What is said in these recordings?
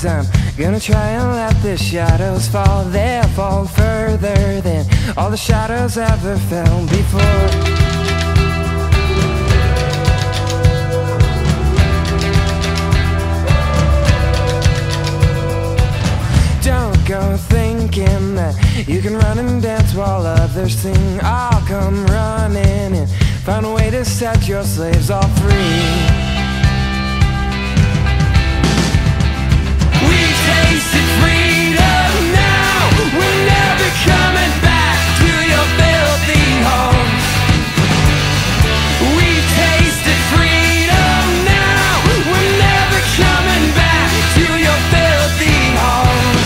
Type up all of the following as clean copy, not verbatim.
leaves. I'm gonna try and let the shadows fall. They'll fall further than all the shadows ever fell before. Don't go thinking that you can run and dance while others sing. I'll come running and find a way to set your slaves all free. We've tasted freedom now. We're never coming back to your filthy homes. We've tasted freedom now. We're never coming back to your filthy homes.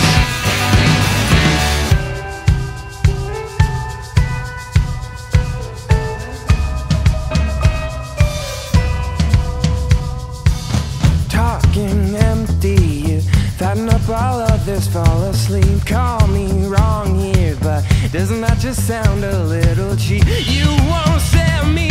Talking empty, you fatten up while others fall asleep. Call me wrong here, but doesn't that just sound a little cheap? You won't set me